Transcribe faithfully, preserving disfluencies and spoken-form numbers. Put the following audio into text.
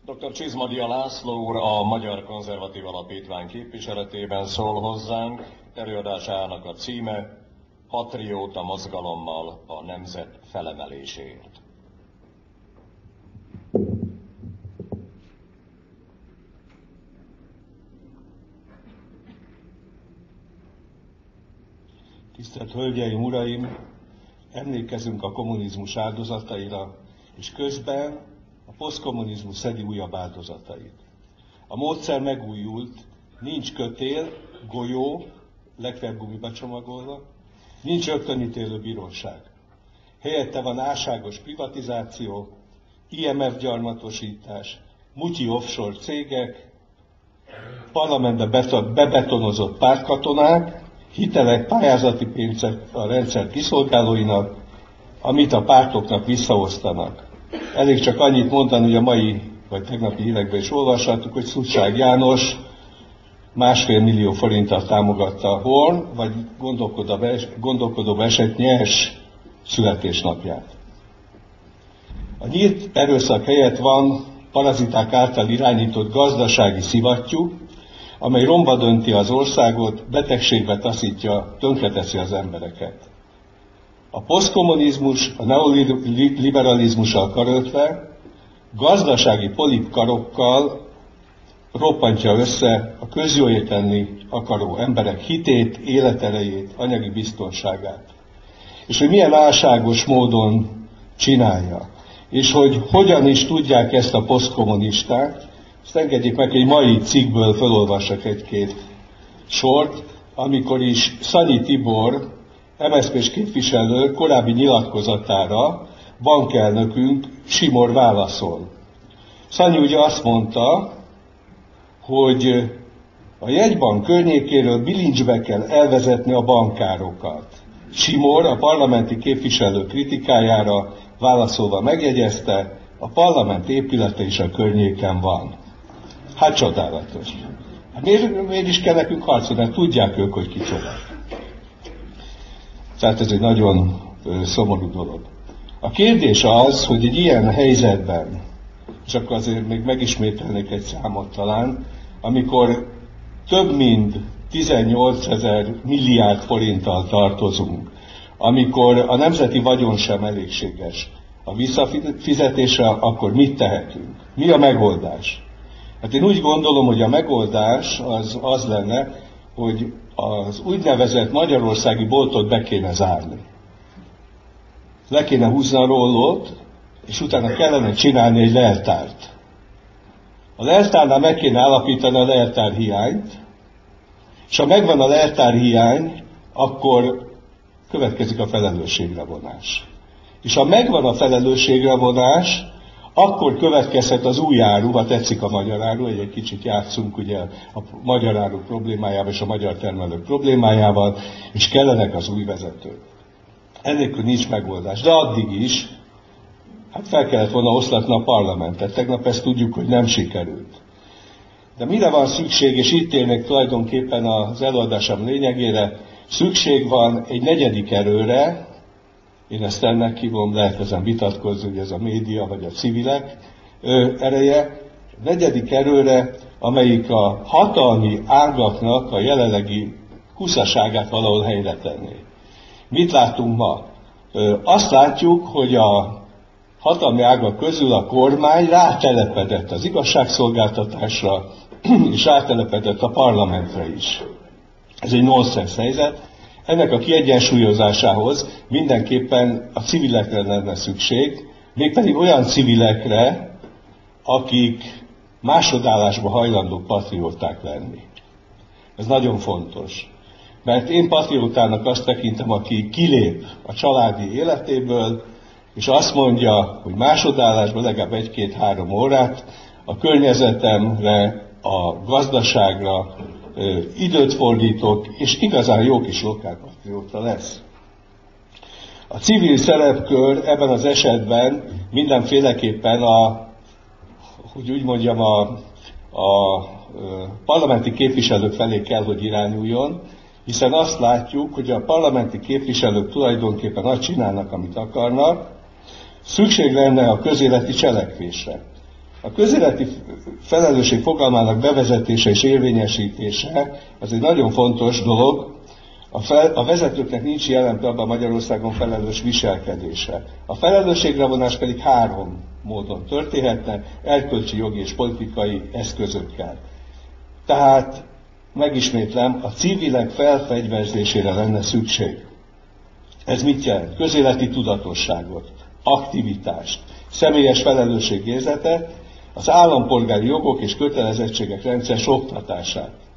doktor Csizmadia László úr a Magyar Konzervatív Alapítvány képviseletében szól hozzánk, előadásának a címe Patrióta mozgalommal a nemzet felemeléséért. Tisztelt Hölgyeim, Uraim! Emlékezünk a kommunizmus áldozataira, és közben a posztkommunizmus szedi újabb áldozatait. A módszer megújult, nincs kötél, golyó, legfeljebb gumiba csomagolva, nincs rögtönítélő bíróság. Helyette van álságos privatizáció, I M F gyarmatosítás, mutyi offshore cégek, parlamentbe bebetonozott pártkatonák, hitelek, pályázati pénzek a rendszer kiszolgálóinak, amit a pártoknak visszaosztanak. Elég csak annyit mondani, hogy a mai vagy tegnapi hírekben is olvashattuk, hogy Szutság János másfél millió forinttal támogatta a Horn, vagy gondolkodóba esett Nyers születésnapját. A nyílt erőszak helyett van paraziták által irányított gazdasági szivattyú, amely romba dönti az országot, betegségbe taszítja, tönkreteszi az embereket. A posztkommunizmus, a neoliberalizmussal karöltve, gazdasági polipkarokkal roppantja össze a közjóért tenni akaró emberek hitét, életerejét, anyagi biztonságát. És hogy milyen álságos módon csinálja. És hogy hogyan is tudják ezt a posztkommunisták. Ezt engedjék meg, hogy mai cikkből felolvassak egy-két sort, amikor is Szanyi Tibor, em es zé pés képviselő korábbi nyilatkozatára bankelnökünk Simor válaszol. Szanyi ugye azt mondta, hogy a jegybank környékéről bilincsbe kell elvezetni a bankárokat. Simor a parlamenti képviselő kritikájára válaszolva megjegyezte, a parlament épülete is a környéken van. Hát csodálatos. Hát miért, miért is kell nekünk harcolni? Mert tudják ők, hogy kicsoda. Tehát ez egy nagyon ö, szomorú dolog. A kérdés az, hogy egy ilyen helyzetben, és akkor azért még megismételnék egy számot talán, amikor több mint tizennyolcezer milliárd forinttal tartozunk, amikor a nemzeti vagyon sem elégséges a visszafizetésre, akkor mit tehetünk? Mi a megoldás? Hát én úgy gondolom, hogy a megoldás az, az lenne, hogy az úgynevezett magyarországi boltot be kéne zárni. Le kéne húzni a rollót, és utána kellene csinálni egy leltárt. A leltárnál meg kéne állapítani a leltár hiányt, és ha megvan a leltár hiány, akkor következik a felelősségre vonás. És ha megvan a felelősségre vonás, akkor következhet az új áru, ha tetszik a magyar áru, egy kicsit játszunk ugye a magyar áru problémájával és a magyar termelők problémájával, és kellenek az új vezetők. Ennélkül nincs megoldás, de addig is, hát fel kellett volna oszlatni a parlamentet. Tegnap ezt tudjuk, hogy nem sikerült. De mire van szükség, és itt érnek tulajdonképpen az előadásom lényegére, szükség van egy negyedik erőre, én ezt ennek hívom, lehet ezen vitatkozni, hogy ez a média vagy a civilek ö, ereje, negyedik erőre, amelyik a hatalmi ágaknak a jelenlegi kuszaságát valahol helyre tenné. Mit látunk ma? Ö, azt látjuk, hogy a hatalmi ágak közül a kormány rátelepedett az igazságszolgáltatásra, és rátelepedett a parlamentre is. Ez egy nonsens helyzet. Ennek a kiegyensúlyozásához mindenképpen a civilekre lenne szükség, mégpedig olyan civilekre, akik másodállásba hajlandók patrióták lenni. Ez nagyon fontos. Mert én patriótának azt tekintem, aki kilép a családi életéből, és azt mondja, hogy másodállásban legalább egy-két-három órát a környezetemre, a gazdaságra ö, időt fordítok, és igazán jó kis lokálpatrióta lesz. A civil szerepkör ebben az esetben mindenféleképpen a, hogy úgy mondjam, a, a parlamenti képviselők felé kell, hogy irányuljon, hiszen azt látjuk, hogy a parlamenti képviselők tulajdonképpen azt csinálnak, amit akarnak, szükség lenne a közéleti cselekvésre. A közéleti felelősség fogalmának bevezetése és érvényesítése az egy nagyon fontos dolog. A, fel, a vezetőknek nincs jelen pillanatban Magyarországon felelős viselkedése. A felelősségre vonás pedig három módon történhetne, erkölcsi, jogi és politikai eszközökkel. Tehát, megismétlem, a civilek felfegyverzésére lenne szükség. Ez mit jelent? Közéleti tudatosságot, aktivitást, személyes felelősségérzetet, az állampolgári jogok és kötelezettségek rendszeres oktatását.